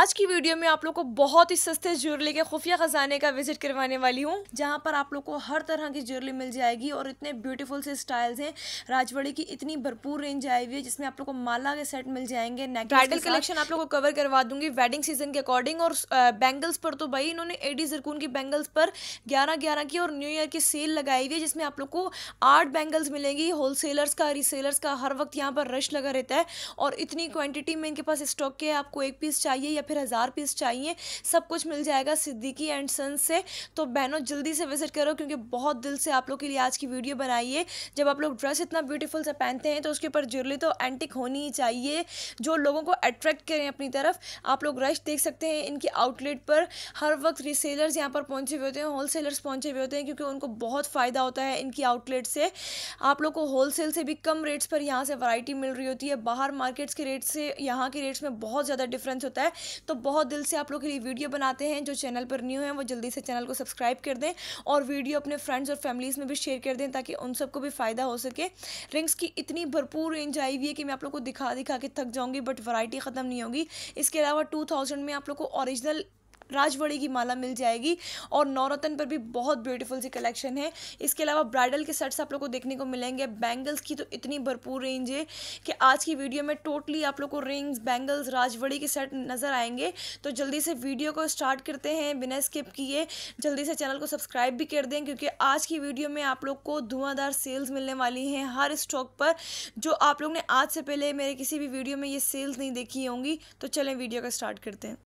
आज की वीडियो में आप लोग को बहुत ही सस्ते ज्वेलरी के खुफिया खजाने का विजिट करवाने वाली हूँ, जहाँ पर आप लोग को हर तरह की ज्वेलरी मिल जाएगी और इतने ब्यूटीफुल से स्टाइल्स हैं। राजवाड़ी की इतनी भरपूर रेंज आई हुई है जिसमें आप लोग को माला के सेट मिल जाएंगे, ब्राइडल कलेक्शन आप लोग को कवर करवा दूंगी वेडिंग सीजन के अकॉर्डिंग। और बैंगल्स पर तो भाई इन्होंने एडी जरकून की बैंगल्स पर 11-11 की और न्यू ईयर की सेल लगाई हुई है, जिसमें आप लोग को 8 बैंगल्स मिलेंगी। होलसेलर्स का रीसेलर्स का हर वक्त यहाँ पर रश लगा रहता है और इतनी क्वांटिटी में इनके पास स्टॉक के, आपको एक पीस चाहिए या फिर 1000 पीस चाहिए, सब कुछ मिल जाएगा सिद्दीकी एंड सन्स से। तो बहनों जल्दी से विजिट करो, क्योंकि बहुत दिल से आप लोग के लिए आज की वीडियो बनाई है। जब आप लोग ड्रेस इतना ब्यूटीफुल से पहनते हैं तो उसके ऊपर ज्वेलरी तो एंटिक होनी ही चाहिए, जो लोगों को अट्रैक्ट करें अपनी तरफ। आप लोग रश देख सकते हैं इनकी आउटलेट पर, हर वक्त रीसेलर्स यहाँ पर पहुंचे हुए होते हैं, होलसेलर्स पहुंचे हुए होते हैं, क्योंकि उनको बहुत फ़ायदा होता है इनकी आउटलेट से। आप लोग को होलसेल से भी कम रेट्स पर यहाँ से वैरायटी मिल रही होती है। बाहर मार्केट्स के रेट से यहाँ के रेट्स में बहुत ज़्यादा डिफरेंस होता है। तो बहुत दिल से आप लोग के लिए वीडियो बनाते हैं। जो चैनल पर न्यू हैं वो जल्दी से चैनल को सब्सक्राइब कर दें और वीडियो अपने फ्रेंड्स और फैमिलीज़ में भी शेयर कर दें, ताकि उन सबको भी फ़ायदा हो सके। रिंग्स की इतनी भरपूर रेंज आई हुई है कि मैं आप लोग को दिखा दिखा के थक जाऊँगी, बट वैरायटी ख़त्म नहीं होगी। इसके अलावा 2000 में आप लोग को ओरिजिनल राजवाड़ी की माला मिल जाएगी और नवरत्न पर भी बहुत ब्यूटीफुल सी कलेक्शन है। इसके अलावा ब्राइडल के सेट्स आप लोग को देखने को मिलेंगे। बैंगल्स की तो इतनी भरपूर रेंज है कि आज की वीडियो में टोटली आप लोग को रिंग्स, बैंगल्स, राजवाड़ी के सेट नज़र आएंगे। तो जल्दी से वीडियो को स्टार्ट करते हैं बिना स्किप किए। जल्दी से चैनल को सब्सक्राइब भी कर दें, क्योंकि आज की वीडियो में आप लोग को धुआंधार सेल्स मिलने वाली हैं हर स्टॉक पर, जो आप लोग ने आज से पहले मेरे किसी भी वीडियो में ये सेल्स नहीं देखी होंगी। तो चलें वीडियो का स्टार्ट करते हैं।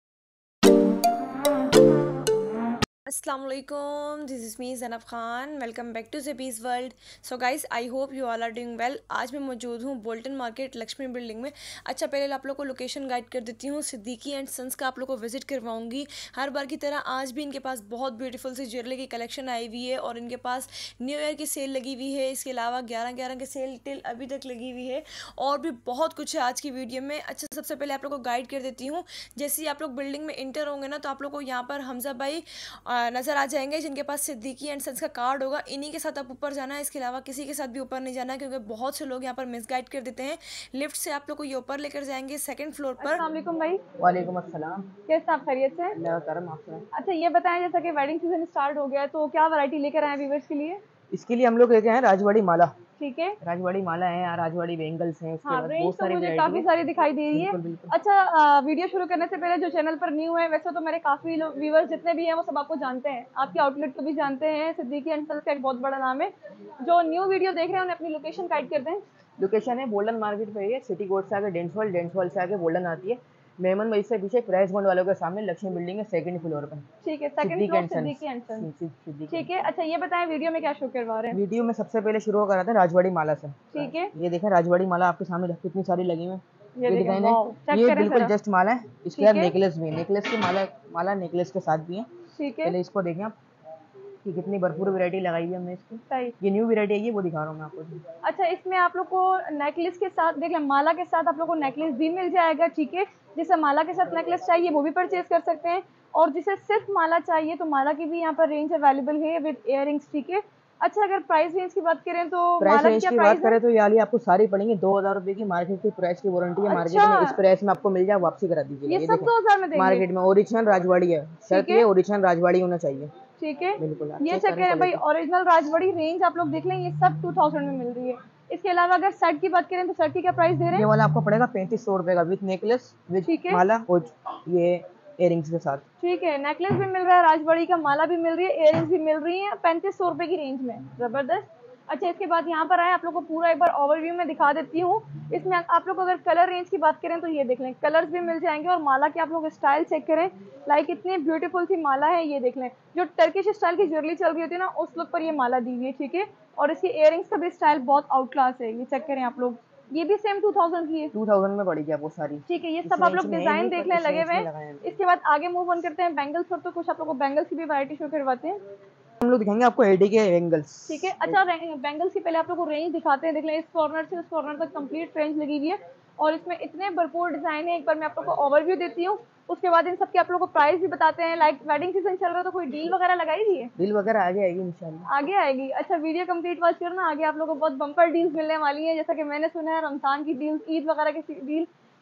अस्सलाम वालेकुम, this is me Zainab Khan. Welcome back to Zabi's world. So guys, I hope you all are doing well. आज मैं मौजूद हूँ बोल्टन मार्केट लक्ष्मी बिल्डिंग में। अच्छा, पहले आप लोग को लोकेशन गाइड कर देती हूँ। सिद्दीकी एंड सन्स का आप लोग को विजिट करवाऊंगी हर बार की तरह। आज भी इनके पास बहुत ब्यूटीफुल सी ज्वेलरी की कलेक्शन आई हुई है और इनके पास न्यू ईयर की सेल लगी हुई है। इसके अलावा 11-11 की सेल टिल अभी तक लगी हुई है और भी बहुत कुछ है आज की वीडियो में। अच्छा, सबसे पहले आप लोग को गाइड कर देती हूँ। जैसे ही आप लोग बिल्डिंग में इंटर होंगे ना, तो आप लोग को यहाँ पर हमजा भाई नज़र आ जाएंगे, जिनके पास सिद्दीकी एंड सन्स का कार्ड होगा। इन्हीं के साथ आप ऊपर जाना है। इसके अलावा किसी के साथ भी ऊपर नहीं जाना है, क्योंकि बहुत से लोग यहाँ पर मिसगाइड कर देते हैं। लिफ्ट से आप लोग को ये ऊपर लेकर जाएंगे सेकंड फ्लोर पर। अस्सलाम वालेकुम भाई। वालेकुम अस्सलाम। कैसे आप खैरियत से हैं? अल्लाह का करम आपसे। अच्छा, ये बताएं, जैसा कि वेडिंग सीजन स्टार्ट हो गया है तो क्या वैरायटी लेकर आए व्यूअर्स के लिए? इसके लिए हम लोग लेके आए राजवाड़ी माला। ठीक है। राजवाड़ी माला है, राजवाड़ी बैंगल्स हैं, उसके हाँ, बाद रेंज बहुत तो सारी मुझे वैरायटी काफी है। सारी दिखाई दे रही है। बिल्कुल बिल्कुल। अच्छा, वीडियो शुरू करने से पहले जो चैनल पर न्यू है, वैसे तो मेरे काफी लोग व्यूअर्स जितने भी हैं वो सब आपको जानते हैं, आपकी आउटलेट को भी जानते हैं। सिद्दीकी एंड सन्स का एक बहुत बड़ा नाम है। जो न्यू वीडियो देख रहे हैं उन्हें अपनी लोकेशन गाइड कर दें। लोकेशन है बोल्डन मार्केट पे है, सिटी कोर्ट से आगे डेंस हॉल से आगे बोल्डन आती है। मेमन मस्जिद से पीछे प्राइस बॉन्ड वालों के सामने लक्ष्मी बिल्डिंग है, सेकंड फ्लोर पे। ठीक है, second floor Siddiqui and sons. ठीक है। अच्छा, ये बताएं वीडियो में क्या शो करवा रहे हैं? वीडियो में सबसे पहले शुरू करा था राजवाड़ी माला से। ठीक है। ये देखें राजवाड़ी माला आपके सामने कितनी सारी लगी हुई है। ये डिजाइन वाओ, है, चेक ये करें बिल्कुल जरा। जस्ट माला है। इसके बाद नेकलेस भी है, नेकलेस की माला नेकलेस के साथ भी है। ठीक है। पहले इसको देखें आप कि कितनी भरपूर वैरायटी लगाई है हमने इसकी। सही। ये न्यू वैरायटी है, वो दिखा रहा हूँ मैं आपको। अच्छा, इसमें आप लोग को नेकलेस के साथ देख लें, माला के साथ आप लोग को नेकलेस भी मिल जाएगा। ठीक है। जिसे माला के साथ नेकलेस चाहिए वो भी परचेज कर सकते हैं, और जिसे सिर्फ माला चाहिए तो माला की भी यहाँ पर रेंज अवेलेबल है विद इयररिंग्स। ठीक है। अच्छा, अगर प्राइस रेंज की बात करें तो प्राइस माला रेंज क्या की प्राइस बात करें तो ये वाली आपको सारी पड़ेंगी 2000 रुपए की। मार्केट की प्राइस की वारंटी है, मार्केट में इस प्राइस में आपको मिल जाए, वापसी करा दीजिएगा। ये सब 2000 में देंगे मार्केट में ओरिजिनल राजवाड़ी है, शर्त ये ओरिजिनल राजवाड़ी होना चाहिए। ठीक है। बिल्कुल। ये चेक करें भाई, ओरिजिनल राजवाड़ी रेंज आप लोग देख लें, ये सब 2000 में मिल रही है। इसके अलावा अगर सेट की बात करें तो सेट की क्या प्राइस दे रहे हैं? ये वाला आपको पड़ेगा 3500 रुपए का, विद नेकलेस, विद माला और ये इयररिंग्स के साथ। ठीक है। नेकलेस भी मिल रहा है राजवाड़ी का, माला भी मिल रही है, इयररिंग्स भी मिल रही है 3500 रुपए की रेंज में। जबरदस्त। अच्छा, इसके बाद यहाँ पर आए, आप लोग को पूरा एक बार ओवरव्यू में दिखा देती हूँ। इसमें आप लोग अगर कलर रेंज की बात करें तो ये देख लें, कलर्स भी मिल जाएंगे, और माला के आप लोग स्टाइल चेक करें। लाइक इतनी ब्यूटीफुल सी माला है, ये देख लें। जो टर्किश स्टाइल की ज्वेलरी चल रही होती है ना, उस लुक पर ये माला दी हुई है। ठीक है। और इसकी इयररिंग्स का भी स्टाइल बहुत आउट क्लास है, ये चेक करें आप लोग। ये भी सेम 2000 की है। 2000 में पड़ेगी आपको सारी। ठीक है। ये सब आप लोग डिजाइन देख लें लगे हुए हैं। इसके बाद आगे मूव ऑन करते हैं बैंगल्स पर, तो कुछ आप लोग को बैंगल्स की भी वैरायटी शो करवाते हैं। हम लोग दिखाएंगे आपको एडी के बैंगल्स। ठीक है। अच्छा, बैंगल्स की पहले आप लोग को रेंज दिखाते हैं। देख लें, इस कॉर्नर से उस कॉर्नर तक कंप्लीट रेंज लगी हुई है और इसमें इतने भरपूर डिजाइन है। एक बार मैं आप लोग को ओवरव्यू देती हूँ, उसके बाद इन सब के आप लोग को प्राइस भी बताते हैं। लाइक वेडिंग सीजन चल रहा है तो कोई डील वगैरह लगाई हुई है? डील वगैरह आगे आएगी इंशाल्लाह। आगे आएगी। अच्छा, वीडियो कंप्लीट वॉच करना, आगे आप लोगों को बहुत बम्पर डील्स मिलने वाली हैं। जैसा कि मैंने सुना है रमजान की डील, ईद वगैरह की डील,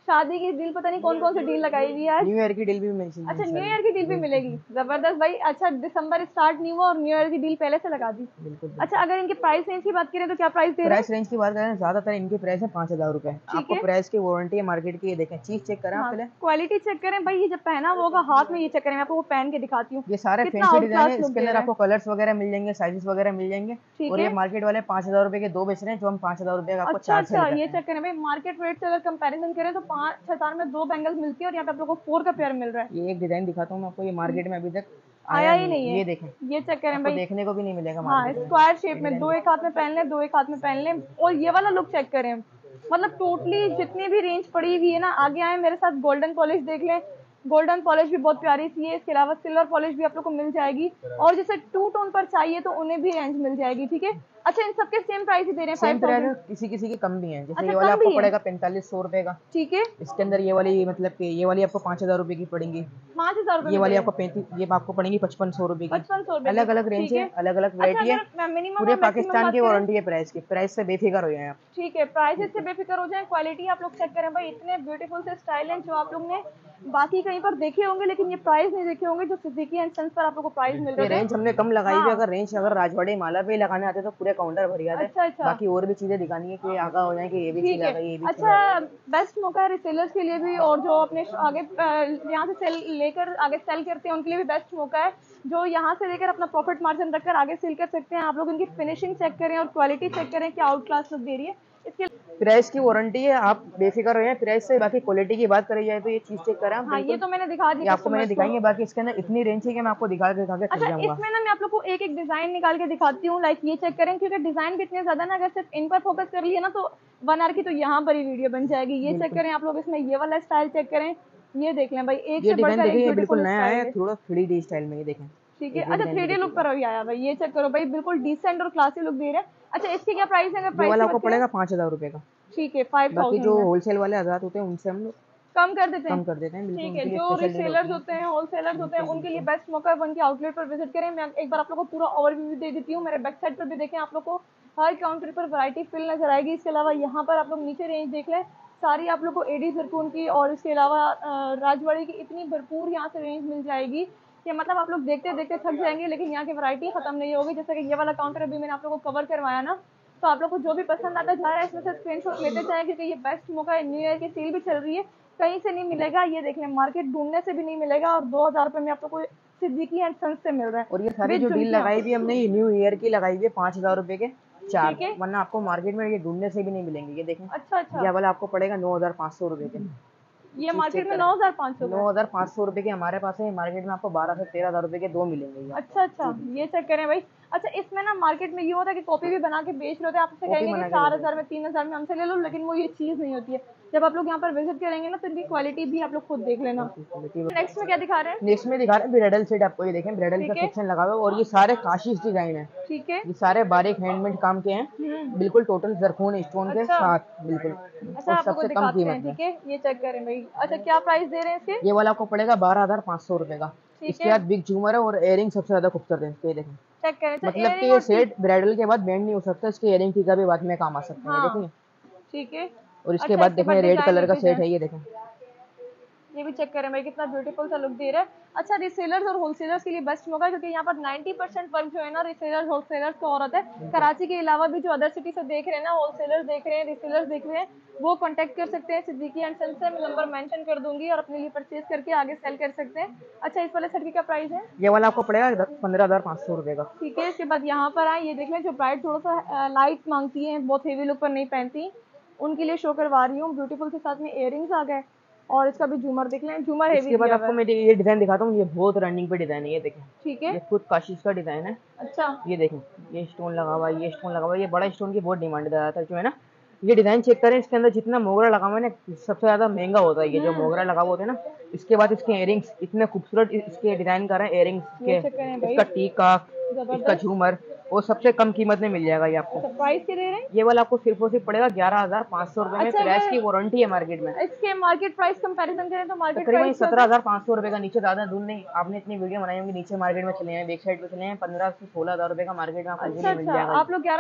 शादी की डील पता नहीं कौन कौन सी डील लगाई हुई है आज। न्यू ईयर की डील भी मिलेगी। अच्छा न्यू ईयर की डील भी मिलेगी, जबरदस्त भाई। अच्छा दिसंबर स्टार्ट नहीं हुआ और न्यू ईयर की डील पहले से लगा दी। बिल्कुल। अच्छा अगर इनके प्राइस रेंज की बात करें तो क्या प्राइस दे रहे हैं? प्राइस रेंज की बात करें ज्यादातर इनके प्राइस है 5,000 रुपए। आपको प्राइस की वारंटी है मार्केट की। ये देखें, चीज चेक करें आप पहले, क्वालिटी चेक करें भाई। ये जब पहना हुआ होगा हाथ में, ये चेक करें, मैं आपको वो पहन के दिखाती हूँ। ये सारे फैंसी डिजाइन है, इसके अंदर आपको कलर्स वगैरह मिल जाएंगे, साइजेस वगैरह मिल जाएंगे। और ये मार्केट वाले 5,000 रुपए के 2 बेच रहे हैं, जो हम 5,000 रुपए का आपको 4 सेल करते हैं। ये चेक करें भाई, मार्केट रेट से अगर कंपैरिजन करें तो 5,000 में 2 बैंगल्स मिलती है और यहाँ पे आप लोगों को 4 का पेयर मिल रहा है। ये एक डिजाइन दिखाता हूँ मैं आपको, ये मार्केट में अभी तक आया ही नहीं है। ये देखें, ये चेक करें भाई, देखने को भी नहीं मिलेगा। हाँ स्क्वायर शेप में, 2 एक हाथ में पहन ले, 2 एक हाथ में पहन ले। और ये वाला लुक चेक करें, मतलब टोटली जितनी भी रेंज पड़ी हुई है ना, आगे आए मेरे साथ, गोल्डन पॉलिश देख लें। गोल्डन पॉलिश भी बहुत प्यारी सी है। इसके अलावा सिल्वर पॉलिश भी आप लोग को मिल जाएगी, और जैसे 2 टोन पर चाहिए तो उन्हें भी रेंज मिल जाएगी। ठीक है। अच्छा इन सबके सेम प्राइस ही दे रहे हैं? 5,000। किसी किसी के कम भी हैं, जैसे अच्छा, ये वाला आपको पड़ेगा 4500 रुपए का। ठीक है। इसके अंदर ये वाली, मतलब कि ये वाली आपको 5,000 रुपए की पड़ेंगी। 5,000 रुपए। ये वाली आपको 35, ये आपको पड़ेंगी 5500 रुपए की। 5500 रुपए। अलग अलग रेंज है, अलग अलग वैरायटी है। पूरे पाकिस्तान की वारंटी है प्राइस की। प्राइस से बेफिक्र हो जाए आप। ठीक है, प्राइस से बेफिक्र हो जाए। क्वालिटी आप लोग चेक करें भाई, इतने ब्यूटीफुल से स्टाइल हैं जो आप लोग ने बाकी कहीं पर देखे होंगे, लेकिन ये प्राइस नहीं देखे होंगे जो सिद्दीकी एंड सन्स पर आप लोगों को प्राइस मिल रहा है। रेंज हमने कम लगाई है। अगर रेंज राजवाड़े माला पे लगाने आते तो पूरे काउंटर भर जाते। अच्छा। बाकी और भी चीजें दिखानी है कि आगा हो जाए कि ये भी चीज आ गई, ये भी। अच्छा बेस्ट मौका है रिसेलर्स के लिए भी, और जो अपने आगे यहाँ से सेल लेकर आगे सेल करते हैं उनके लिए भी बेस्ट मौका है, जो यहाँ से लेकर अपना प्रॉफिट मार्जिन रखकर आगे सेल कर सकते हैं। आप लोग इनकी फिनिशिंग चेक करें और क्वालिटी चेक करें कि आउट क्लास लुक दे रही है। इसके प्राइस की वारंटी है, आप बेफिक्र हो जाए प्राइस से। बाकी क्वालिटी की बात करी जाए तो ये चीज चेक करें। हाँ ये तो मैंने दिखा दी, आपको मैंने दिखाएंगे। बाकी इसके अंदर इतनी रेंज है कि मैं आपको दिखा के अच्छा इसमें ना मैं आप लोग को एक एक डिजाइन निकाल के दिखाती हूँ। लाइक ये चेक करें, क्योंकि डिजाइन भी इतने ज्यादा ना, अगर सिर्फ इन पर फोकस कर लिया ना तो 1 आवर की तो यहाँ पर ही वीडियो बन जाएगी। ये चेक करें आप लोग, इसमें ये वाला स्टाइल चेक करें, ये देख लें भाई, एक से बढ़कर एक बिल्कुल नया है, थोड़ा 3D स्टाइल में। ये देखें, ठीक है। अच्छा 3D लुक पर अभी आया भाई, ये चेक करो भाई, बिल्कुल डिसेंट और क्लासी लुक दे रहे हैं। अच्छा इसकी क्या प्राइस है? प्राइस वाला आपको पड़ेगा 5,000 रुपए का। ठीक है 5,000। बाकी जो होलसेल वाले आजाद होते हैं उनसे हम लोग कम कर देते हैं। ठीक है। जो रिसेलर्स होते हैं, होलसेलर्स होते हैं, उनके लिए बेस्ट मौका है उनके आउटलेट पर विजिट करें। मैं एक बार आप लोगों को पूरा ओवरव्यू दे देती हूँ। मेरे बैक साइड पर भी देखें, आप लोग को हर काउंटर पर वैरायटी फिल नजर आएगी। इसके अलावा यहाँ पर आप लोग नीचे रेंज देख लें, सारी आप लोग को एडी जरकून की और इसके अलावा राजवाड़ी की इतनी भरपूर यहाँ से रेंज मिल जाएगी कि मतलब आप लोग देखते देखते थक जाएंगे, लेकिन यहाँ की वैरायटी खत्म नहीं होगी। जैसे कि ये वाला काउंटर अभी मैंने आप लोगों को कवर करवाया ना, तो आप लोग को जो भी पसंद आता जा रहा है इसमें से स्क्रीनशॉट लेते जाएं, क्योंकि ये बेस्ट मौका है। न्यू ईयर की सेल भी चल रही है, कहीं से नहीं मिलेगा। ये देख लें, मार्केट ढूंढने से भी नहीं मिलेगा, और 2,000 रुपए में आप लोग को सिद्दीकी एंड सन्स से मिल रहा है। और ये सारी जो डील लगाई हुई हमने, न्यू ईयर की लगाई हुई है 5,000 रुपए के 4, वरना आपको मार्केट में ये ढूंढने से भी नहीं मिलेंगे। ये देखें, अच्छा ये वाला आपको पड़ेगा 9,500 रुपए के। ये मार्केट में 9,500 रुपए के हमारे पास है। मार्केट में आपको 12 से 13,000 रुपए के 2 मिलेंगे। अच्छा ये चेक करें भाई। अच्छा इसमें ना मार्केट में ये होता है कि कॉपी भी बना के बेच रहे होते हैं, आपसे कहेंगे 4,000 में 3,000 में हमसे ले लो, लेकिन वो ये चीज नहीं होती है। जब आप लोग यहाँ पर विजिट करेंगे ना तो इनकी क्वालिटी भी आप लोग खुद देख लेना। नेक्स्ट में क्या दिखा रहे हैं? नेक्स्ट में दिखा रहे हैं ब्राइडल सेट। आपको ये देखें, ब्राइडल का सेक्शन लगा हुआ है, और ये सारे काशिश डिजाइन है। ठीक है। ये सारे बारीक हैंडमेड काम के हैं, बिल्कुल टोटल जरकून स्टोन के साथ, बिल्कुल। अच्छा आपको सबसे कम कीमत है। ठीक है, ये चेक करें भाई। अच्छा क्या प्राइस दे रहे हैं इसके? ये वाला आपको पड़ेगा 12,500 रुपए का। इसके बाद बिग झूमर है और इयरिंग सबसे ज्यादा खूबसूरत है। ये देखें, चेक करें। मतलब कि ये सेट ब्राइडल के बाद बैंड नहीं हो सकता, इसके इयरिंग टीका भी बाद में काम आ सकते हैं। देखेंगे, ठीक है। और इसके बाद देखें रेड कलर का सेट है। ये देखें, ये भी चेक करें भाई, कितना ब्यूटीफुल सा लुक दे रहा है। अच्छा रिसेलर्स और होलसेलर्स के लिए बेस्ट मौका है, क्योंकि यहाँ पर 90% वर्क जो है ना रिसेलर्स होलसेलर्स का औरत है। कराची के अलावा भी जो अदर सिटी से देख रहे हैं ना, होलसेलर्स देख रहे हैं, रिसेलर्स देख रहे हैं, वो कांटेक्ट कर सकते हैं सिद्दीकी एंड सन्स से। मैं नंबर मेंशन कर दूंगी और अपने लिए परचेज करके आगे सेल कर सकते हैं। अच्छा इस वाले सेट की क्या प्राइस है? ये वाला आपको पड़ेगा 15,500 रुपए का। ठीक है। इसके बाद यहाँ पर आए, ये देख लें, जो ब्राइड थोड़ा सा लाइट मांगती है, बहुत हेवी लुक पर नहीं पहनती, उनके लिए शो करवा रही हूँ। ब्यूटीफुल के साथ में इयरिंग्स आ गए, और इसका भी झूमर देख लें, झूमर हेवी। इसके बाद आपको मैं ये डिजाइन दिखाता हूँ, ये बहुत रनिंग पे डिजाइन है। ये देखें, ठीक है, ये खुद काशिश का डिजाइन है। अच्छा ये देखें, ये स्टोन लगा हुआ है, ये स्टोन लगा हुआ है। ये बड़ा स्टोन की बहुत डिमांड ज्यादातर जो है ना। ये डिजाइन चेक करें, इसके अंदर जितना मोगरा लगा हुआ है ना, सबसे ज्यादा महंगा होता है ये जो मोगरा लगा हुआ होता है ना। इसके बाद इसके इयरिंग्स इतने खूबसूरत इसके डिजाइन कर रहे हैं, इयरिंग्स के, इसका टीका, इसका झूमर, वो सबसे कम कीमत में मिल जाएगा ये आपको। प्राइस क्या दे रहे हैं? ये वाला आपको सिर्फ और सिर्फ पड़ेगा 11,500 रुपए में। अच्छा, प्रेस की वारंटी है मार्केट में। इसके मार्केट प्राइस कंपैरिजन करें तो मार्केट तकरीबन प्राइस 17,500 रुपए का, नीचे ज्यादा दूर नहीं। आपने इतनी वीडियो बनाई होंगी, नीचे मार्केट में चले हैं, बैक साइड पे चले हैं, 15 से 16,000 रुपए का मार्केट में आपको अच्छा मिल अच्छा, जाएगा। आप लोग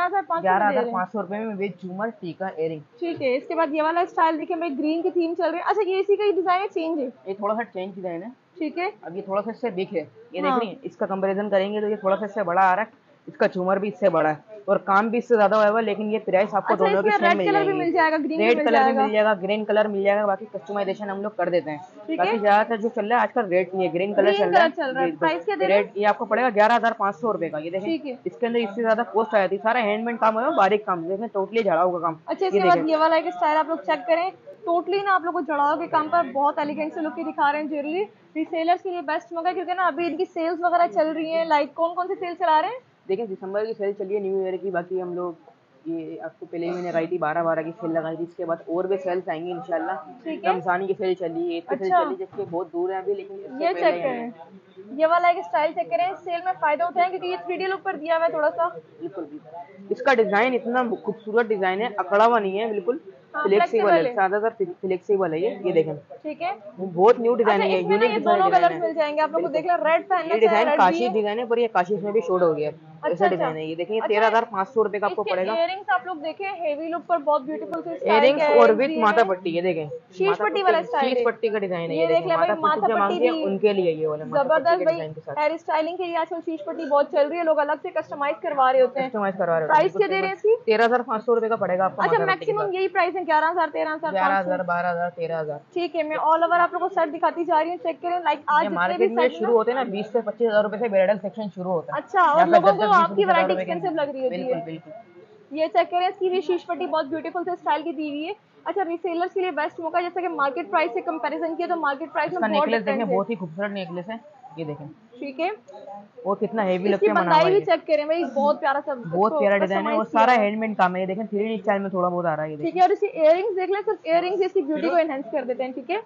11,500 रुपए में विद झूमर, टीका, एयरिंग। ठीक है। इसके बाद ये वाला स्टाइल देखिए भाई, ग्रीन की थीम चल रही है। अच्छा, ये इसी का डिजाइन है, चेंज है? ये थोड़ा सा चेंज डिजाइन है। ठीक है। अब ये थोड़ा सा इससे बिग है, ये हाँ। देख रही है। इसका कंपैरिजन करेंगे तो ये थोड़ा सा इससे बड़ा आ रहा है। इसका झूमर भी इससे बड़ा है और काम भी इससे ज्यादा हुआ है, लेकिन ये प्राइस आपको अच्छा, दोनों की इसमें सेम रेड कलर भी मिल जाएगा, ग्रीन भी रेड मिल कलर भी जाएगा। मिल जाएगा, ग्रीन कलर मिल जाएगा। बाकी कस्टमाइजेशन हम लोग कर देते हैं। ठीक है। बाकी ज्यादातर जो चल रहा है आजकल रेड नहीं है, ग्रीन कलर चल रहा है। प्राइस क्या दे रहे हैं? रेड ये आपको पड़ेगा 11,500 रुपए का। ये ठीक है। देखें, इसके अंदर इससे ज्यादा कॉस्ट आ जाती है। सारा हैंडमेड काम है, बारीक काम देखें, टोटली झाड़ाऊ का काम। अच्छा, इसके बाद ये वाला एक स्टाइल आप लोग चेक करें, टोटली ना आप लोग को जड़ाव के काम पर बहुत एलिगेंट से लुक की दिखा रहे हैं ज्वेलरी। रिसेलर्स के लिए बेस्ट मौका है, क्योंकि ना अभी इनकी सेल्स वगैरह चल रही है। लाइक कौन कौन सी सेल चला रहे हैं? देखिए, दिसंबर की सेल चलिए, न्यू ईयर की। बाकी हम लोग ये आपको पहले ही मैंने लगाई थी, 12/12 की सेल लगाई थी। इसके बाद और भी सेल्स आएंगी इंशाल्लाह। ठीक है। रमजानी की सेल चली, ईद की सेल चली, जिसके बहुत दूर है अभी, लेकिन ये चेक करें, ये वाला एक स्टाइल चेक करें, सेल में फायदा उठाएं, क्योंकि ये 3D लुक पर दिया हुआ है थोड़ा सा। बिल्कुल। इसका डिजाइन इतना खूबसूरत डिजाइन है, अकड़ा हुआ नहीं है, बिल्कुल फ्लेक्सिबल है, ज्यादातर फ्लेक्सिबल है ये देखें। ठीक है। बहुत न्यू डिजाइन है, यूनिक डिजाइन दोनों कलर्स मिल जाएंगे आप लोग को। देख लो, रेड पहनना ये डिजाइन काशी डिजाइन है, पर ये काशी में भी शोड हो गया। ऐसा डिजाइन है ये। देखिए, 13,500 रुपए का आपको पड़ेगा। इयरिंग्स आप लोग देखें, हेवी लुक पर बहुत ब्यूटीफुल से इयरिंग्स और विद माथा पट्टी। ये देखें, शीश पट्टी वाला स्टाइल, शीश पट्टी का डिजाइन है। ये देख ले भाई, माथा पट्टी भी उनके लिए ये वाला जबरदस्त भाई। हेयर स्टाइलिंग के लिए आजकल शीश पट्टी बहुत चल रही है, लोग अलग से कस्टमाइज करवा रहे होते हैं। प्राइस क्या दे रहे हैं इसकी? 13,500 रुपए का पड़ेगा आपको। अच्छा, मैक्सिमम यही प्राइस है, 11,000, 13,000, 12,000, 13,000। ठीक है। मैं ऑल ओवर आप लोगों को सेट दिखाती जा रही हूँ, चेक करें। लाइक आज मार्केट में शुरू होते हैं ना 20 से 25,000 रुपए से ब्राइडल सेक्शन शुरू होता है। अच्छा, और लोगों को आपकी वैरायटी एक्सपेंसिव लग रही होती है। बिल्कुल बिल्कुल। ये चेक करें, इसकी भी शीश पट्टी बहुत ब्यूटीफुल से स्टाइल की दी हुई है। अच्छा, रीसेलर्स के लिए बेस्ट मौका, जैसे कि मार्केट प्राइस से कंपैरिजन किया तो मार्केट प्राइस में बहुत नेकलेस देखें, बहुत ही खूबसूरत नेकलेस है, ये देखें। ठीक है। वो कितना हेवी लुक इसकी में बना हुआ है। भी चेक करें भाई, बहुत प्यारा सा, बहुत प्यारा डिजाइन है, और सारा हैंडमेड काम है। ये देखें, 3D स्टाइल में थोड़ा बहुत आ रहा है। ठीक है। और इसकी इयरिंग्स देख लें, सिर्फ इयरिंग्स इसकी ब्यूटी को एनहांस कर देते हैं। ठीक है।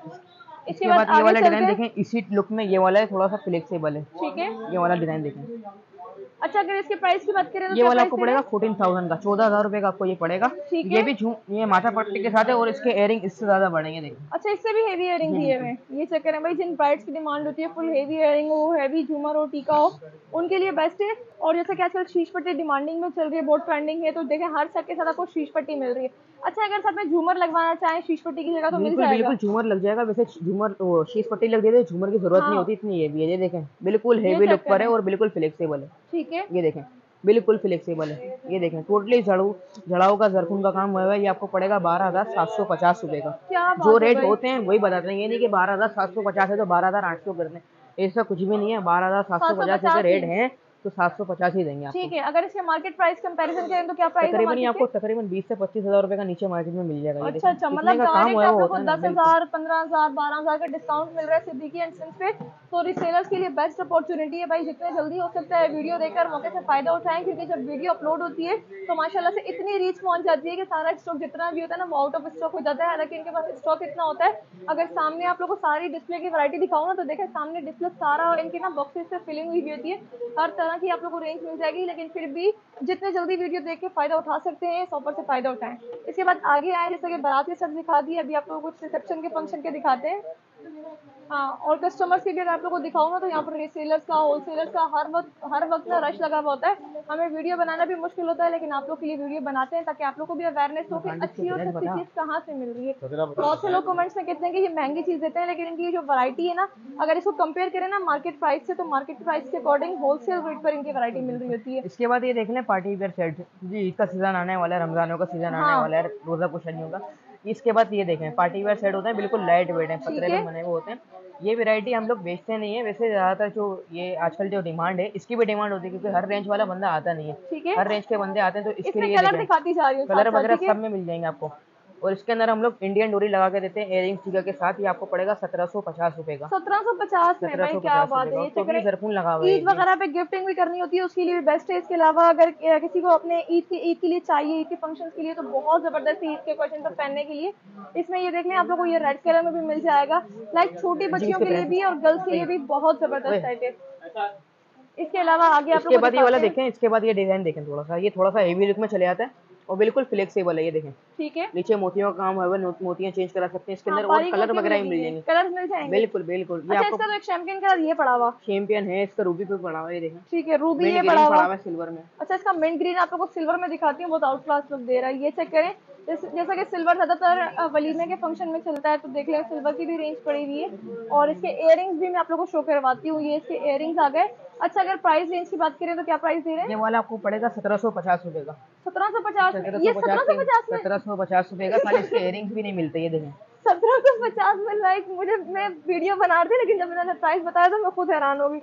इसके बाद ये वाला डिजाइन देखें, इसी लुक में ये वाला है, थोड़ा सा फ्लेक्सिबल है। ठीक है। ये वाला डिजाइन देखें। अच्छा, अगर इसके प्राइस की बात करें तो ये वाला आपको पड़ेगा 14,000 का, 14,000 रुपए का आपको ये पड़ेगा। ये भी ये माथा पट्टी के साथ है, और इसके इयरिंग इससे ज्यादा बढ़ेंगे। देखिए, अच्छा, इससे भी हेवी इयरिंग दिए हुए हैं। ये चेक करें भाई, जिन ब्राइड्स की डिमांड होती है फुल हेवी इयरिंग हो, हेवी झूमर हो, टीका हो, उनके लिए बेस्ट है। और जैसे कि आजकल शीश पट्टी डिमांडिंग में चल रही है, बहुत ट्रेंडिंग है, तो देखें हर सेट के साथ आपको शीश पट्टी मिल रही है। अच्छा, अगर साथ में झूमर लगवाना चाहें शीश पट्टी की जगह तो मिल जाएगा? बिल्कुल झूमर लग जाएगा। वैसे झूमर शीश पट्टी लग जाती है, झूमर की जरूरत नहीं होती, इतनी हेवी है। ये देखें, बिल्कुल हेवी लुक पर है और बिल्कुल फ्लेक्सिबल है। ठीक है। ये देखें, बिल्कुल फ्लेक्सिबल है। ये देखें, टोटली जड़ाऊ का जरकुन का काम हुआ है। ये आपको पड़ेगा 12,750 रुपए का। जो रेट होते हैं वही बताते हैं, ये नहीं कि 12,750 है तो 12,800 कर दें, ऐसा कुछ भी नहीं है। 12,750 जैसे रेट है तो 750 ही देंगे आपको। ठीक है। अगर इसके मार्केट प्राइस कंपैरिजन करें तो क्या प्राइस है? आपको तकरीबन 20 से 25,000 रुपए का नीचे मार्केट में मिल जाएगा। अच्छा अच्छा, मतलब काम हुआ है वो 10,000, 15,000, 12,000 का डिस्काउंट मिल रहा है सिद्दीकी एंड सन्स पे। तो रिसेलर्स के लिए बेस्ट अपॉर्चुनिटी है भाई, जितने जल्दी हो सकता है वीडियो देखकर मौके से फायदा उठाएं, क्योंकि जब वीडियो अपलोड होती है तो माशाल्लाह से इतनी रीच पहुंच जाती है कि सारा स्टॉक जितना भी होता है ना वो आउट ऑफ स्टॉक हो जाता है। हालांकि इनके पास स्टॉक इतना होता है, अगर सामने आप लोग को सारी डिस्प्ले की वैरायटी दिखाऊं ना तो देखें सामने डिस्प्ले सारा इनके ना बॉक्सेस से फिलिंग हुई होती है, हर तरह की आप लोग को रेंज मिल जाएगी। लेकिन फिर भी जितने जल्दी वीडियो देख के फायदा उठा सकते हैं, इस ऑफर से फायदा उठाएं। इसके बाद आगे आए, जैसे कि बारात के सेट दिखा दिए, अभी आप लोगों को कुछ रिसेप्शन के फंक्शन के दिखाते हैं। हाँ, और कस्टमर्स की भी अगर आप लोगों को दिखाऊँ ना तो यहाँ पर रिसेलर्स का, होलसेलर्स का हर वक्त ना रश लगा हुआ होता है। हमें वीडियो बनाना भी मुश्किल होता है, लेकिन आप लोग के लिए वीडियो बनाते हैं ताकि आप लोग को भी अवेयरनेस हो कि अच्छी और सस्ती चीज़ कहाँ से मिल रही है। बहुत से लोग कमेंट्स में कहते हैं कि ये महंगी चीज़ देते हैं, लेकिन इनकी जो वैरायटी है ना, अगर इसको कंपेयर करें ना मार्केट प्राइस से, तो मार्केट प्राइस के अकॉर्डिंग होलसेल रेट पर इनकी वैरायटी मिल रही होती है। इसके बाद ये देख लें, पार्टी वेयर सेट जी, ईद का सीजन आने वाला है, रमजानों का सीजन आने वाला है, रोजा कुशनियों का। इसके बाद ये देखें, पार्टी वेयर सेट होते हैं, बिल्कुल लाइट वेट है, पतरे में बने हुए होते हैं। ये वैरायटी हम लोग बेचते नहीं है वैसे, ज्यादातर जो ये आजकल जो डिमांड है, इसकी भी डिमांड होती है, क्योंकि हर रेंज वाला बंदा आता नहीं है। हर रेंज के बंदे आते हैं, तो इसके लिए कलर दिखाती जा रही है, कलर वगैरह सब में मिल जाएंगे आपको। और इसके अंदर हम लोग इंडियन डोरी लगा के देते हैं इयरिंग्स टीका के साथ। ये आपको पड़ेगा 1750 रुपए का। 1750 में भाई, क्या बात है। ये जरकुन लगा हुआ है, ईद वगैरह पे गिफ्टिंग भी करनी होती है, उसके लिए भी बेस्ट है। इसके अलावा अगर किसी को अपने ईद के लिए चाहिए, ईद के फंक्शंस के लिए, तो बहुत जबरदस्त ईद के क्वेश्चन पर पहनने के लिए इसमें ये देख लें आप लोग को, ये रेड कलर में भी मिल जाएगा। लाइक छोटी बच्चियों के लिए भी और गर्ल्स के लिए भी बहुत जबरदस्त सेट है। इसके अलावा आगे आप इसके बाद ये वाला दिखाते हैं। देखें, इसके बाद ये डिजाइन देखें, थोड़ा सा ये थोड़ा सा हेवी लुक में चले आता है और बिल्कुल फ्लेक्सिबल है। ये देखें ठीक है, नीचे मोतियों का काम है, मोतियां चेंज करा सकते हैं इसके हाँ अंदर, और बारीक कलर मोती भी वगैरह भी लगी मिल है, जाएंगे। कलर मिल जाएंगे। बिल्कुल बिल्कुल। ये अच्छा, आपको इसका तो एक चैंपियन कलर ये पड़ा हुआ, चैंपियन है, इसका रूबी पे पड़ा हुआ है, ये देखें ठीक है, रूबी मिंट ये ग्रीन पड़ा पड़ा हुआ। हुआ है सिल्वर में। अच्छा, इसका मिंट ग्रीन आप लोगों को सिल्वर में दिखाती हूँ, बहुत आउट क्लास लुक दे रहा है। ये चेक करें, जैसा कि सिल्वर ज्यादातर वलीमे के फंक्शन में चलता है, तो देख लें सिल्वर की भी रेंज पड़ी हुई है। और इसके इयररिंग्स भी मैं आप लोगों को शो करवाती हूँ, ये इसके इयररिंग्स आ गए। अच्छा, अगर प्राइस रेंज की बात करें तो क्या प्राइस दे रहे हैं? ये वाला आपको पड़ेगा 1750 रुपए का। 1750 में? ये 1750 में? 1750 रुपए का, खाली इसके इयरिंग्स भी नहीं मिलते। ये देखें 1750 मिल रहा है। मुझे, मैं वीडियो बना रही थी, लेकिन जब मैंने प्राइस बताया तो मैं खुद हैरान हो गई।